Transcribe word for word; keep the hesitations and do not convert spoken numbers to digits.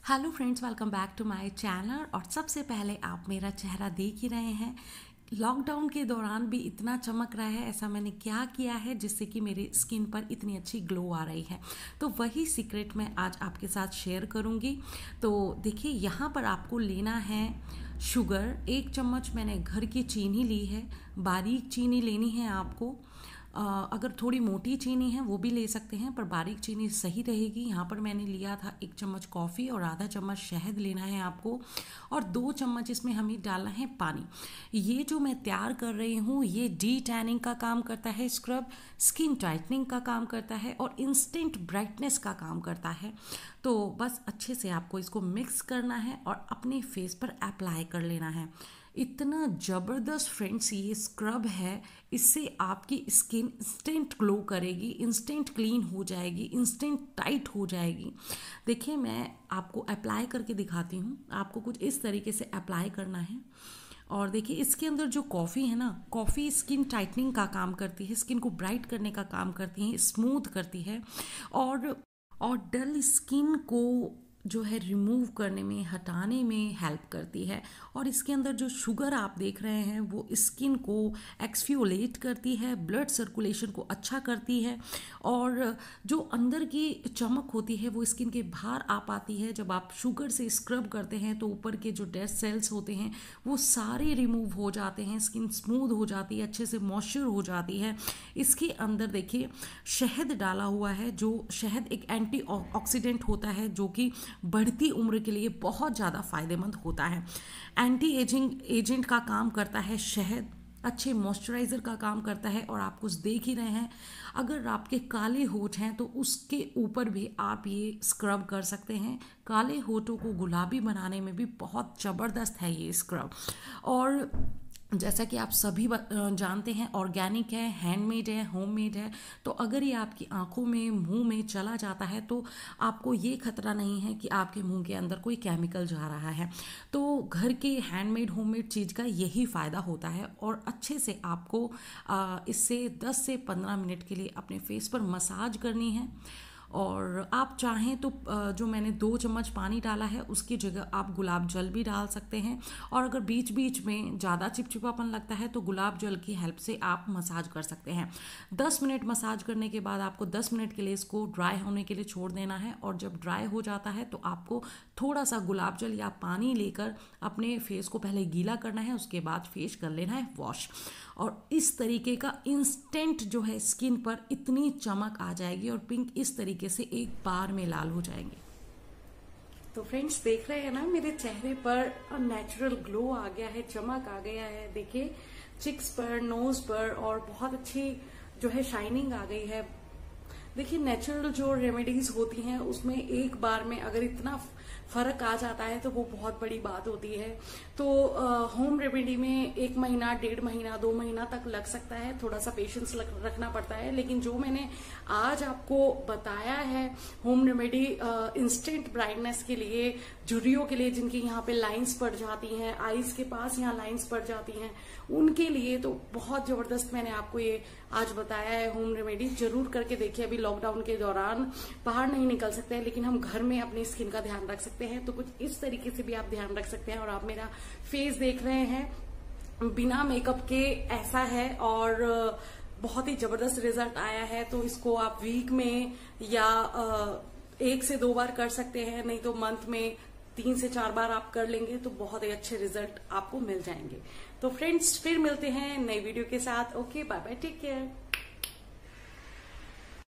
Hello friends, welcome back to my channel. और सबसे पहले आप मेरा चेहरा देख ही रहे हैं। लॉकडाउन के दौरान भी इतना चमक रहा है, ऐसा मैंने क्या किया है जिससे कि मेरी स्किन पर इतनी अच्छी ग्लो आ रही है। तो वही सीक्रेट मैं आज आपके साथ शेयर करूंगी। तो देखिए, यहाँ पर आपको लेना है शुगर। एक चम्मच मैंने घर की चीनी ली है, बारीक चीनी लेनी है आपको। अ, अगर थोड़ी मोटी चीनी है वो भी ले सकते हैं, पर बारीक चीनी सही रहेगी। यहाँ पर मैंने लिया था एक चम्मच कॉफ़ी और आधा चम्मच शहद लेना है आपको, और दो चम्मच इसमें हमें डालना है पानी। ये जो मैं तैयार कर रही हूँ ये डी टैनिंग का काम करता है, स्क्रब, स्किन टाइटनिंग का काम करता है और इंस्टेंट ब्राइटनेस का काम करता है। तो बस अच्छे से आपको इसको मिक्स करना है और अपने फेस पर अप्लाई कर लेना है। इतना ज़बरदस्त फ्रेंड्स ये स्क्रब है, इससे आपकी स्किन इंस्टेंट ग्लो करेगी, इंस्टेंट क्लीन हो जाएगी, इंस्टेंट टाइट हो जाएगी। देखिए, मैं आपको अप्लाई करके दिखाती हूँ। आपको कुछ इस तरीके से अप्लाई करना है। और देखिए, इसके अंदर जो कॉफ़ी है ना, कॉफ़ी स्किन टाइटनिंग का काम करती है, स्किन को ब्राइट करने का काम करती है, स्मूथ करती है और और डल स्किन को जो है रिमूव करने में, हटाने में हेल्प करती है। और इसके अंदर जो शुगर आप देख रहे हैं वो स्किन को एक्सफियोलेट करती है, ब्लड सर्कुलेशन को अच्छा करती है, और जो अंदर की चमक होती है वो स्किन के बाहर आ पाती है। जब आप शुगर से स्क्रब करते हैं तो ऊपर के जो डेड सेल्स होते हैं वो सारे रिमूव हो जाते हैं, स्किन स्मूथ हो जाती है, अच्छे से मॉइस्चर हो जाती है। इसके अंदर देखिए शहद डाला हुआ है। जो शहद एक एंटी ऑक्सीडेंट होता है जो कि बढ़ती उम्र के लिए बहुत ज़्यादा फायदेमंद होता है। एंटी एजिंग एजेंट का काम करता है शहद, अच्छे मॉइस्चराइज़र का काम करता है। और आप कुछ देख ही रहे हैं, अगर आपके काले होठ हैं तो उसके ऊपर भी आप ये स्क्रब कर सकते हैं। काले होठों को गुलाबी बनाने में भी बहुत ज़बरदस्त है ये स्क्रब। और जैसा कि आप सभी जानते हैं, ऑर्गेनिक है, हैंडमेड है, होममेड है। तो अगर ये आपकी आंखों में, मुंह में चला जाता है तो आपको ये खतरा नहीं है कि आपके मुंह के अंदर कोई केमिकल जा रहा है। तो घर के हैंडमेड, होममेड चीज़ का यही फ़ायदा होता है। और अच्छे से आपको इससे दस से पंद्रह मिनट के लिए अपने फेस पर मसाज करनी है। और आप चाहें तो जो मैंने दो चम्मच पानी डाला है उसकी जगह आप गुलाब जल भी डाल सकते हैं। और अगर बीच बीच में ज़्यादा चिपचिपापन लगता है तो गुलाब जल की हेल्प से आप मसाज कर सकते हैं। दस मिनट मसाज करने के बाद आपको दस मिनट के लिए इसको ड्राई होने के लिए छोड़ देना है। और जब ड्राई हो जाता है तो आपको थोड़ा सा गुलाब जल या पानी लेकर अपने फेस को पहले गीला करना है, उसके बाद फेस कर लेना है वॉश। और इस तरीके का इंस्टेंट जो है स्किन पर इतनी चमक आ जाएगी और पिंक इस तरीके से एक बार में लाल हो जाएंगे। तो फ्रेंड्स, देख रहे हैं ना, मेरे चेहरे पर नेचुरल ग्लो आ गया है, चमक आ गया है। देखिए, चिक्स पर, नोज पर, और बहुत अच्छी जो है शाइनिंग आ गई है। देखिए, नेचुरल जो रेमेडीज होती हैं उसमें एक बार में अगर इतना फर्क आ जाता है तो वो बहुत बड़ी बात होती है। तो होम रेमेडी में एक महीना, डेढ़ महीना, दो महीना तक लग सकता है, थोड़ा सा पेशेंस रखना पड़ता है। लेकिन जो मैंने आज आपको बताया है होम रेमेडी इंस्टेंट ब्राइटनेस के लिए, झुर्रियों के लिए, जिनकी यहाँ पे लाइंस पड़ जाती हैं, आईज के पास यहाँ लाइंस पड़ जाती हैं, उनके लिए तो बहुत जबरदस्त मैंने आपको ये आज बताया है होम रेमेडी। जरूर करके देखिए। अभी लॉकडाउन के दौरान बाहर नहीं निकल सकते हैं, लेकिन हम घर में अपनी स्किन का ध्यान रख सकते हैं। तो कुछ इस तरीके से भी आप ध्यान रख सकते हैं। और आप मेरा फेस देख रहे हैं बिना मेकअप के ऐसा है, और बहुत ही जबरदस्त रिजल्ट आया है। तो इसको आप वीक में या एक से दो बार कर सकते हैं, नहीं तो मंथ में तीन से चार बार आप कर लेंगे तो बहुत ही अच्छे रिजल्ट आपको मिल जाएंगे। तो फ्रेंड्स, फिर मिलते हैं नई वीडियो के साथ। Okay, bye bye, take care.